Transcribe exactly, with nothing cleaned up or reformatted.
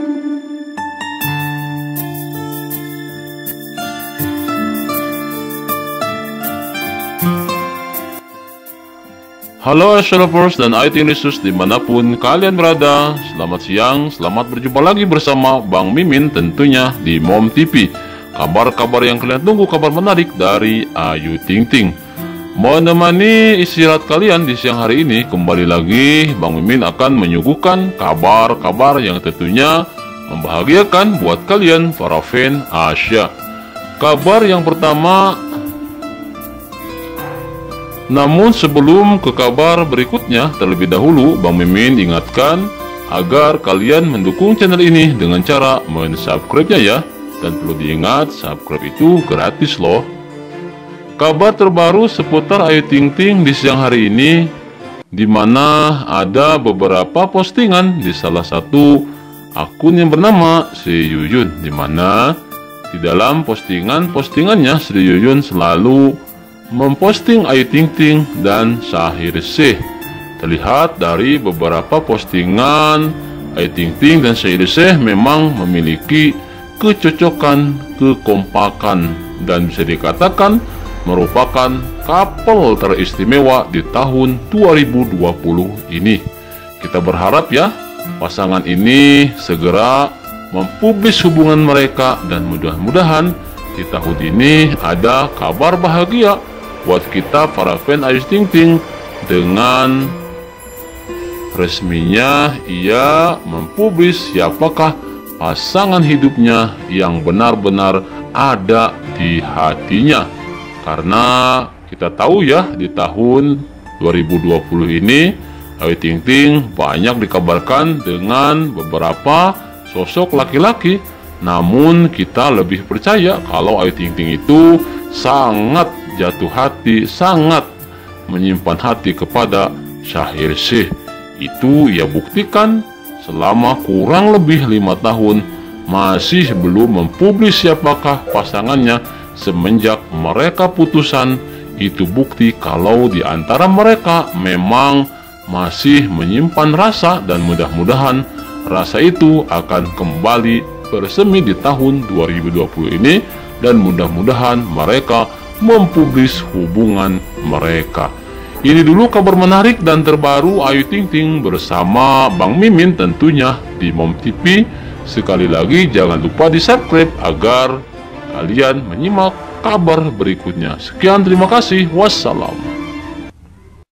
Halo I T lovers dan I T enthusiasts dimanapun kalian berada. Selamat siang, selamat berjumpa lagi bersama Bang Mimin tentunya di Mom T V. Kabar-kabar yang kalian tunggu, kabar menarik dari Ayu Ting Ting. Menemani istirahat kalian di siang hari ini, kembali lagi Bang Mimin akan menyuguhkan kabar-kabar yang tentunya membahagiakan buat kalian para fan Asia. Kabar yang pertama, namun sebelum ke kabar berikutnya, terlebih dahulu Bang Mimin ingatkan agar kalian mendukung channel ini dengan cara mensubscribe-nya ya. Dan perlu diingat, subscribe itu gratis loh. Kabar terbaru seputar Ayu Ting Ting di siang hari ini, di mana ada beberapa postingan di salah satu akun yang bernama Sri Yuyun, di mana di dalam postingan-postingannya Sri Yuyun selalu memposting Ayu Ting Ting dan Shaheer Sheikh. Terlihat dari beberapa postingan, Ayu Ting Ting dan Shaheer Sheikh memang memiliki kecocokan, kekompakan, dan bisa dikatakan merupakan couple teristimewa di tahun dua ribu dua puluh ini. Kita berharap ya, pasangan ini segera mempublis hubungan mereka, dan mudah-mudahan di tahun ini ada kabar bahagia buat kita para fan Ayu Ting Ting, dengan resminya ia mempublis siapakah pasangan hidupnya yang benar-benar ada di hatinya. Karena kita tahu ya, di tahun dua ribu dua puluh ini Ayu Ting Ting banyak dikabarkan dengan beberapa sosok laki-laki, namun kita lebih percaya kalau Ayu Ting Ting itu sangat jatuh hati, sangat menyimpan hati kepada Shaheer Sheikh. Itu ia buktikan selama kurang lebih lima tahun masih belum mempublis siapakah pasangannya semenjak mereka putusan. Itu bukti kalau di antara mereka memang masih menyimpan rasa, dan mudah-mudahan rasa itu akan kembali bersemi di tahun dua ribu dua puluh ini, dan mudah-mudahan mereka mempublis hubungan mereka. Ini dulu kabar menarik dan terbaru Ayu Ting Ting bersama Bang Mimin tentunya di Mom T V. Sekali lagi jangan lupa di subscribe agar kalian menyimak kabar berikutnya. Sekian, terima kasih, wassalam.